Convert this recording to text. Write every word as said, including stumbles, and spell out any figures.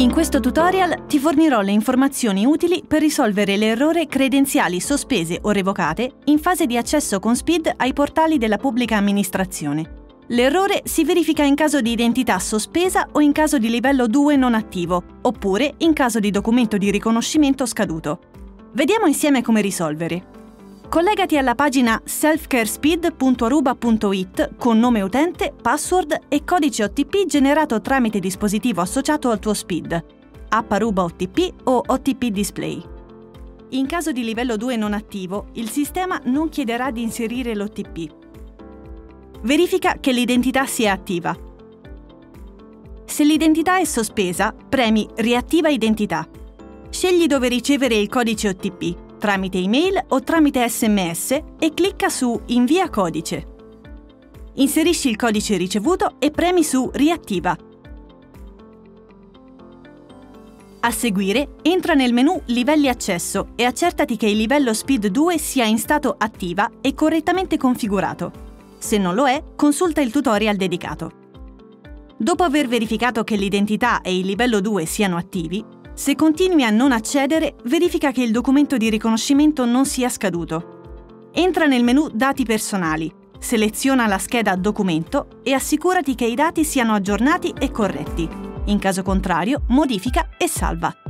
In questo tutorial ti fornirò le informazioni utili per risolvere l'errore credenziali sospese o revocate in fase di accesso con SPID ai portali della pubblica amministrazione. L'errore si verifica in caso di identità sospesa o in caso di livello due non attivo, oppure in caso di documento di riconoscimento scaduto. Vediamo insieme come risolvere. Collegati alla pagina selfcarespid punto aruba punto it con nome utente, password e codice O T P generato tramite dispositivo associato al tuo SPID, app Aruba O T P o O T P Display. In caso di livello due non attivo, il sistema non chiederà di inserire l'O T P. Verifica che l'identità sia attiva. Se l'identità è sospesa, premi Riattiva identità. Scegli dove ricevere il codice O T P, tramite email o tramite S M S, e clicca su Invia codice. Inserisci il codice ricevuto e premi su Riattiva. A seguire, entra nel menu Livelli accesso e accertati che il livello SPID due sia in stato attiva e correttamente configurato. Se non lo è, consulta il tutorial dedicato. Dopo aver verificato che l'identità e il livello due siano attivi, se continui a non accedere, verifica che il documento di riconoscimento non sia scaduto. Entra nel menu Dati personali, seleziona la scheda Documento e assicurati che i dati siano aggiornati e corretti. In caso contrario, modifica e salva.